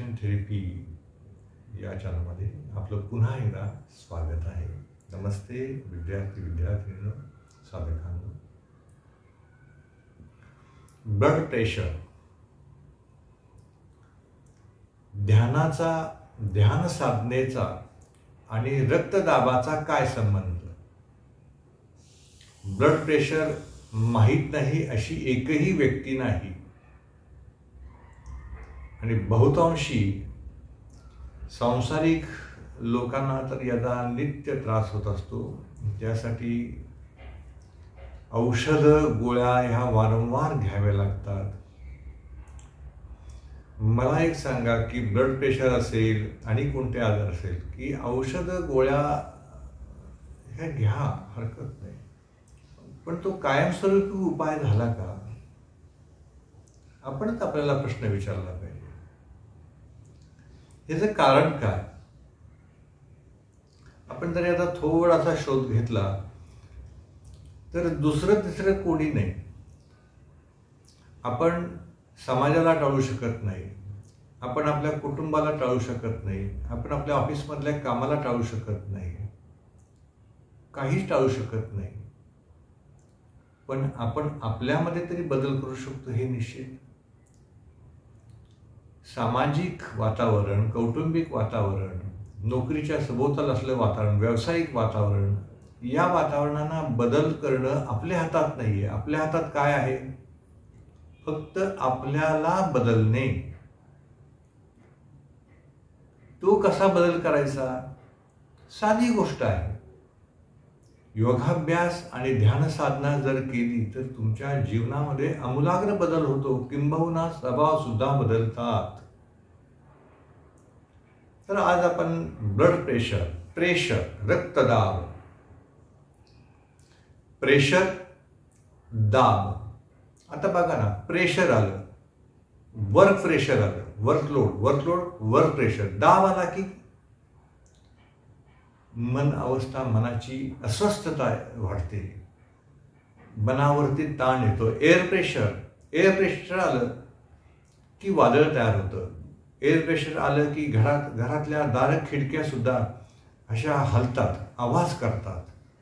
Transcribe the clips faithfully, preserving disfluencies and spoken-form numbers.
Relaxation therapy या चॅनलमध्ये आपलं पुन्हा एकदा स्वागत आहे. नमस्ते विद्यार्थी विद्यार्थिनींनो, साधकांनो. ब्लड प्रेशर, ध्यानाचा ध्यान साधनेचा आणि रक्तदाबाचा काय संबंध? ब्लड प्रेशर माहीत नाही अशी एकही व्यक्ती नाही आणि बहुतांशी सांसारिक लोकांना तर याचा नित्य त्रास होत असतो. त्यासाठी औषध गोळ्या ह्या वारंवार घ्याव्या लागतात. मला एक सांगा की ब्लड प्रेशर असेल आणि कोणते आजार असेल की औषध गोळ्या ह्या घ्या, हरकत नाही, पण तो कायमस्वरूपी उपाय झाला का? आपणच आपल्याला प्रश्न विचारला पाहिजे. याचं कारण काय? आपण जरी आता थोडासा शोध घेतला तर दुसरं तिसरं कोणी नाही. आपण समाजाला टाळू शकत नाही, आपण आपल्या कुटुंबाला टाळू शकत नाही, आपण आपल्या ऑफिसमधल्या कामाला टाळू शकत नाही, काहीच टाळू शकत नाही. पण आपण आपल्यामध्ये तरी बदल करू शकतो हे निश्चित. सामाजिक वातावरण, कौटुंबिक वातावरण, नोकरीच्या सभोवताल असलेलं वातावरण, व्यावसायिक वातावरण, या वातावरणांना बदल करणं आपल्या हातात नाही आहे. आपल्या हातात काय आहे? फक्त आपल्याला बदलणे. तो कसा बदल करायचा? साधी गोष्ट आहे. योगाभ्यास आणि ध्यान साधना जर केली तर तुमच्या जीवनामध्ये आमूलाग्र बदल होतो, किंबहुना स्वभाव सुद्धा बदलतात. तर आज आपण ब्लड प्रेशर, प्रेशर, रक्तदाब, प्रेशर, दाब. आता बघा ना, प्रेशर आलं, वर्क प्रेशर आलं, वर्कलोड, वर्कलोड, वर्क प्रेशर. दाब आला की मन अवस्था, मनाची अस्वस्थता वाढते, मनावरती ताण येतो. एअर प्रेशर, एअर प्रेशर आलं की वादळ तयार होतं. एअर प्रेशर आलं की घरात घरातल्या दार खिडक्या सुद्धा अशा हलतात, आवाज करतात.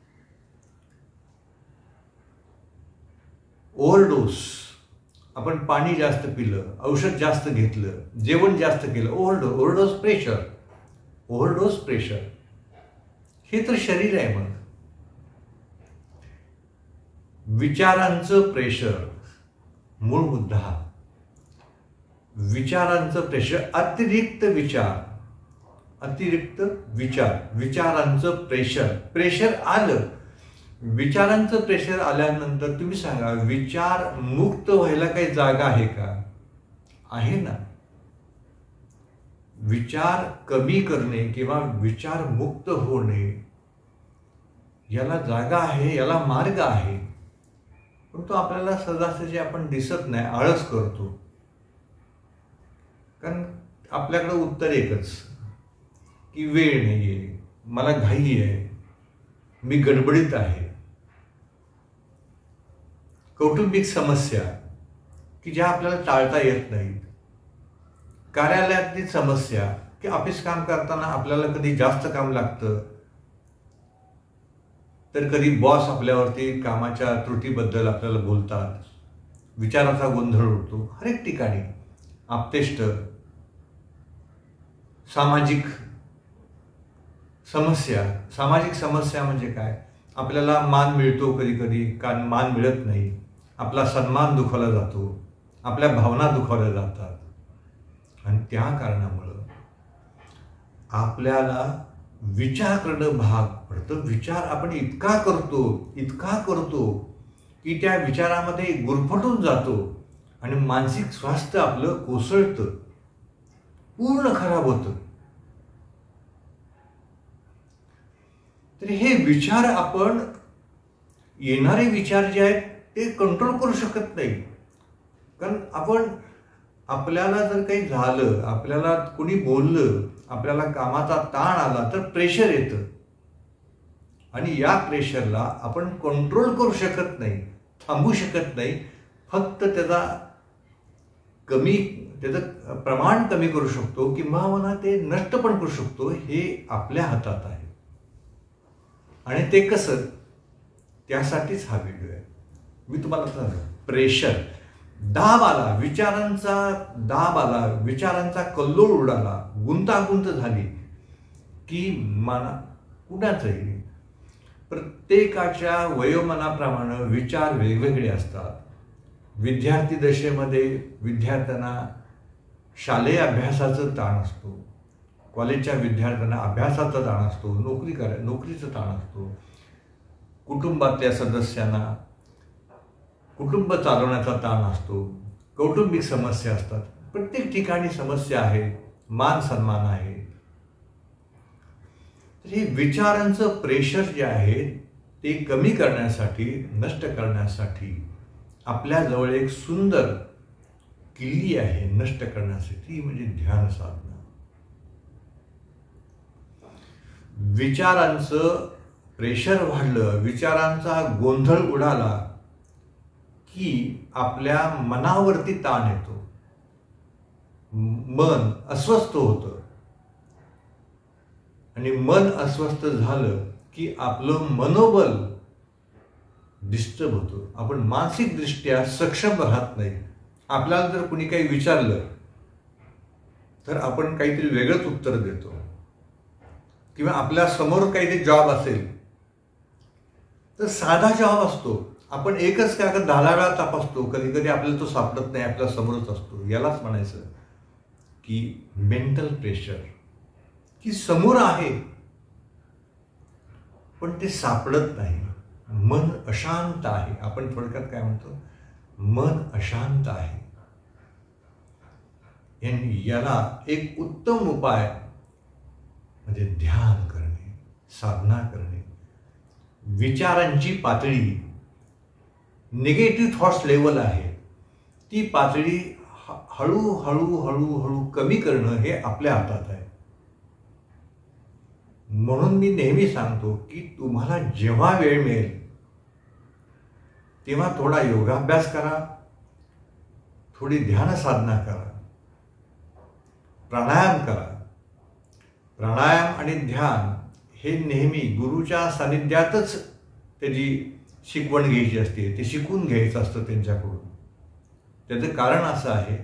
ओव्हरडोस, आपण पाणी जास्त पिलं, औषध जास्त घेतलं, जेवण जास्त केलं, overdose, overdose pressure, overdose pressure. हे तर शरीर आहे. मग विचारांचं प्रेशर, मूळ मुद्दा विचारांचं प्रेशर, अतिरिक्त विचार, अतिरिक्त विचार, विचारांचं प्रेशर. प्रेशर आलं, विचारांचं प्रेशर आल्यानंतर तुम्ही सांगा, विचार मुक्त व्हायला काही जागा आहे का? आहे ना. विचार कमी करणे किंवा विचार मुक्त होणे याला जागा आहे, याला मार्ग आहे. पण तो आपल्याला सहजासहजी आपण दिसत नाही, आळस करतो. कारण आपल्याकडे उत्तर एकच की वेळ नाही आहे, मला घाई आहे, मी गडबडीत आहे. कौटुंबिक समस्या की ज्या आपल्याला टाळता येत नाहीत. कार्यालयातली समस्या की ऑफिस काम करताना आपल्याला कधी जास्त काम लागतं, तर कधी बॉस आपल्यावरती कामाच्या त्रुटीबद्दल आपल्याला बोलतात, विचाराचा गोंधळ उडतो. हर एक ठिकाणी आप्तेष्ट, सामाजिक समस्या. सामाजिक समस्या म्हणजे काय? आपल्याला मान मिळतो, कधी कधी का मान मिळत नाही, आपला सन्मान दुखावला जातो, आपल्या भावना दुखावल्या जातात. आणि त्या कारणामुळं आपल्याला विचार करणं भाग पडतं. विचार आपण इतका करतो, इतका करतो की त्या विचारामध्ये गुरफटून जातो आणि मानसिक स्वास्थ्य आपलं कोसळतं, पूर्ण खराब होतं. तर हे विचार, आपण येणारे विचार जे आहेत ते कंट्रोल करू शकत नाही. कारण आपण आपल्याला जर काही झालं, आपल्याला कोणी बोललं, आपल्याला कामाचा ताण आला तर प्रेशर येतं आणि या प्रेशरला आपण कंट्रोल करू शकत नाही, थांबू शकत नाही. फक्त त्याचा कमी त्याचं प्रमाण कमी करू शकतो किंवा मला ते नष्ट पण करू शकतो, हे आपल्या हातात आहे. आणि ते कसं, त्यासाठीच हा व्हिडिओ आहे. मी तुम्हाला सांगतो, प्रेशर, दाब आला, विचारांचा दाब आला, विचारांचा कल्लोळ उडाला, गुंतागुंत झाली की मना कुणाचंही प्रत्येकाच्या वयोमानाप्रमाणे विचार वेगवेगळे असतात. विद्यार्थी दशेमध्ये विद्यार्थ्यांना शालेय अभ्यासाचं ताण असतो, कॉलेजच्या विद्यार्थ्यांना अभ्यासाचा ताण असतो, नोकरी करा नोकरीचा ताण असतो, कुटुंबातल्या सदस्यांना कुटुंब चालवण्याचा ताण असतो, कौटुंबिक समस्या असतात. प्रत्येक ठिकाणी समस्या आहे, मान सन्मान आहे. तर हे विचारांचं प्रेशर जे आहे ते कमी करण्यासाठी, नष्ट करण्यासाठी आपल्याजवळ एक सुंदर किल्ली आहे नष्ट करण्यासाठी, म्हणजे ध्यान साधना. विचारांचं प्रेशर वाढलं, विचारांचा गोंधळ उडाला की आपल्या मनावरती ताण येतो, मन अस्वस्थ होतं. आणि मन अस्वस्थ झालं की आपलं मनोबल डिस्टर्ब होतं, आपण मानसिकदृष्ट्या सक्षम राहत नाही. आपल्याला जर कुणी काही विचारलं तर आपण काहीतरी वेगळंच उत्तर देतो, किंवा आपल्या समोर काहीतरी जॉब असेल तर साधा जॉब असतो, आपण एकच कागद दहा वेळा तपासतो, कधी कधी आपल्याला तो सापडत नाही, आपल्या समोरच असतो. यालाच म्हणायचं की मेंटल प्रेशर, की समोर आहे पण ते सापडत नाही, मन अशांत आहे. आपण थोडक्यात काय म्हणतो, मन अशांत आहे. याला एक उत्तम उपाय म्हणजे ध्यान करणे, साधना करणे. विचारांची पातळी, निगेटिव्ह थॉट्स लेवल आहे, ती पातळी हळू हळू हळू हळू कमी करणं हे आपल्या हातात आहे. म्हणून मी नेहमी सांगतो की तुम्हाला जेव्हा वेळ मिळेल तेव्हा थोडा योगाभ्यास करा, थोडी ध्यान साधना करा, प्राणायाम करा. प्राणायाम आणि ध्यान हे नेहमी गुरुच्या सानिध्यातच त्याची शिकवण घ्यायची असते, ते शिकून घ्यायचं असतं त्यांच्याकडून. त्याचं कारण असं आहे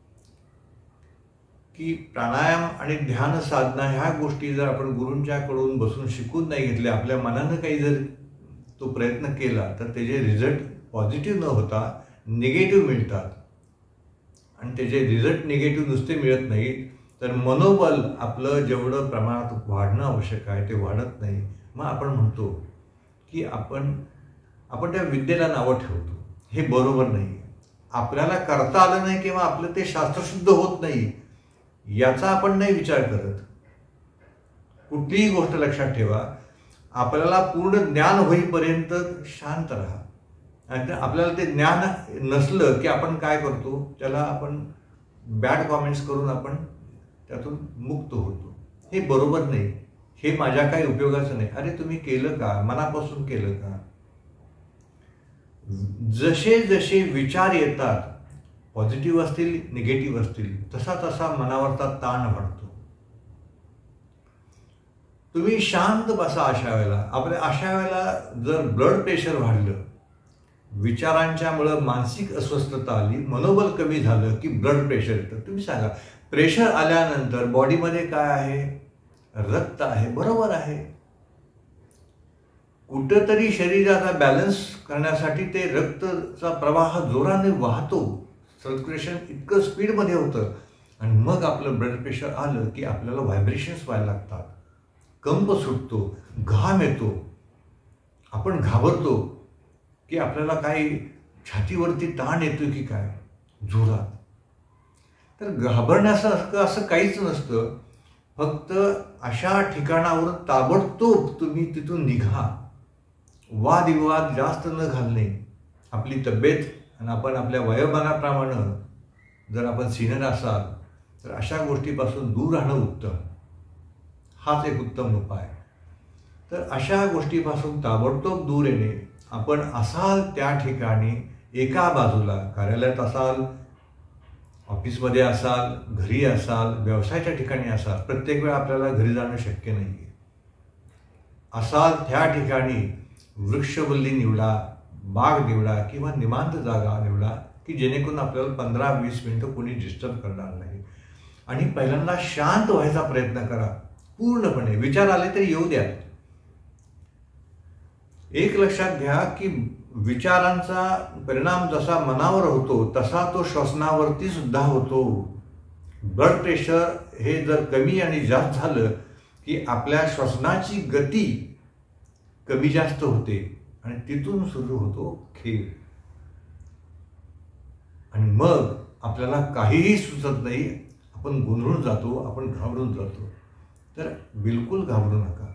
की प्राणायाम आणि ध्यान साधना ह्या गोष्टी जर आपण गुरूंच्याकडून बसून शिकून नाही घेतल्या, आपल्या मनानं काही जर तो प्रयत्न केला तर त्याचे रिझल्ट पॉझिटिव्ह न होता निगेटिव्ह मिळतात. आणि त्याचे रिझल्ट निगेटिव्ह नुसते मिळत नाहीत, तर मनोबल आपलं जेवढं प्रमाणात वाढणं आवश्यक आहे ते वाढत नाही. मग आपण म्हणतो की आपण आपण त्या विद्येला नावं ठेवतो, हे बरोबर नाही. आपल्याला करता आलं नाही किंवा आपलं ते शास्त्रशुद्ध होत नाही याचा आपण नाही विचार करत. कुठलीही गोष्ट लक्षात ठेवा, आपल्याला पूर्ण ज्ञान होईपर्यंत शांत राहा. आणि आपल्याला ते ज्ञान नसलं की आपण काय करतो, त्याला आपण बॅड कॉमेंट्स करून आपण त्यातून मुक्त होतो. हे बरोबर नाही, हे माझ्या काही उपयोगाचं नाही. अरे तुम्ही केलं का, मनापासून केलं का? जसे जसे विचार येतात, पॉझिटिव्ह असतील निगेटिव्ह असतील, तसा तसा मनावरचा ताण वाढतो. तुम्ही शांत बसा अशा वेळेला. आपल्या अशा वेळेला जर ब्लड प्रेशर वाढलं, विचारांच्यामुळं मानसिक अस्वस्थता आली, मनोबल कमी झालं की ब्लड प्रेशर येतं. तुम्ही सांगा, प्रेशर आल्यानंतर बॉडीमध्ये काय आहे? रक्त आहे, बरोबर आहे. कुठंतरी शरीराचा बॅलन्स करण्यासाठी ते रक्तचा प्रवाह जोराने वाहतो, सर्क्युलेशन इतकं स्पीडमध्ये होतं. आणि मग आपलं ब्लड प्रेशर आलं की आपल्याला व्हायब्रेशन्स व्हायला लागतात, कंप सुटतो, घाम येतो, आपण घाबरतो की आपल्याला काही छातीवरती ताण येतो की काय जोरात. तर घाबरण्यासारखं असं काहीच नसतं. फक्त अशा ठिकाणावर ताबडतोब तुम्ही तिथून निघा. वादविवाद जास्त न घालणे, आपली तब्येत आणि आपण आपल्या वयोमानाप्रमाणे जर आपण सिनियर असाल तर अशा गोष्टीपासून दूर राहणं उत्तम. हाच एक उत्तम उपाय. तर अशा गोष्टीपासून ताबडतोब दूर येणे. आपण असाल त्या ठिकाणी एका बाजूला कार्यालयात असाल ऑफिसमध्ये असाल, घरी असाल, व्यवसायाच्या ठिकाणी असाल, प्रत्येक वेळा आपल्याला घरी जाणं शक्य नाही आहे. असाल त्या ठिकाणी वृक्षवल्ली निवडा, बाग निवडा किंवा निवांत जागा निवडा की जेणेकरून आपल्याला पंधरा वीस मिनटं कोणी डिस्टर्ब करणार नाही. आणि पहिल्यांदा शांत व्हायचा प्रयत्न करा पूर्णपणे. विचार आले तरी येऊ द्या. एक लक्षात घ्या की विचारांचा परिणाम जसा मनावर होतो तसा तो श्वसनावरती सुद्धा होतो. ब्लड प्रेशर हे जर कमी आणि जास्त झालं की आपल्या श्वसनाची गती कमी जास्त होते आणि तिथून सुरू होतो खेळ. आणि मग आपल्याला काहीही सुचत नाही, आपण गोंधळून जातो, आपण घाबरून जातो. तर बिलकुल घाबरू नका.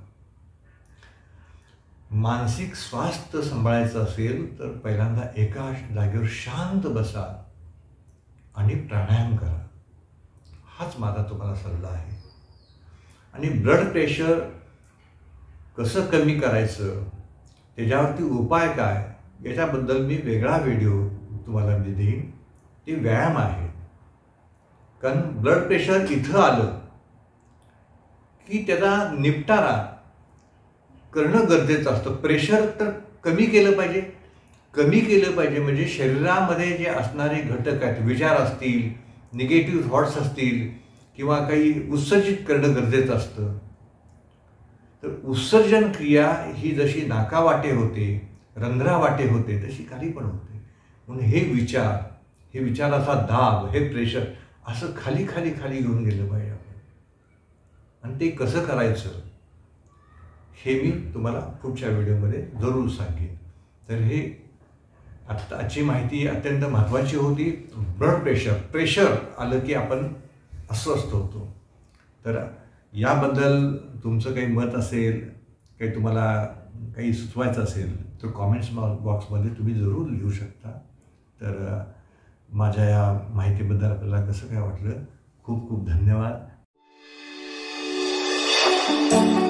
मानसिक स्वास्थ्य सांभाळायचं असेल तर पहिल्यांदा एका जागेवर शांत बसा आणि प्राणायाम करा. हाच माझा तुम्हाला सल्ला आहे. आणि ब्लड प्रेशर कसं कमी करायचं, त्याच्यावरती उपाय काय, याच्याबद्दल मी वेगळा व्हिडिओ तुम्हाला मी देईन. ते व्यायाम आहे. कारण ब्लड प्रेशर इथं आलं की त्याचा निपटारा करणं गरजेचं असतं. प्रेशर तर कमी केलं पाहिजे. कमी केलं पाहिजे म्हणजे शरीरामध्ये जे असणारे घटक आहेत, विचार असतील, निगेटिव्ह थॉट्स असतील किंवा काही उत्सर्जित करणं गरजेचं असतं. तर उत्सर्जन क्रिया ही जशी नाकावाटे होते, रंध्रावाटे होते, तशी खाली पण होते. म्हणून हे विचार, हे विचाराचा दाब, हे प्रेशर असं खाली खाली खाली घेऊन गेलं पाहिजे आपण. आणि ते कसं करायचं हे मी तुम्हाला पुढच्या व्हिडिओमध्ये जरूर सांगेन. तर हे आत्ता आजची माहिती अत्यंत महत्त्वाची होती. ब्लड प्रेशर प्रेशर आलं की आपण अस्वस्थ होतो. तर याबद्दल तुमचं काही मत असेल, काही तुम्हाला काही सुचवायचं असेल तर कॉमेंट्स बॉक्समध्ये तुम्ही जरूर लिहू शकता. तर माझ्या या माहितीबद्दल आपल्याला कसं काय वाटलं, खूप खूप धन्यवाद.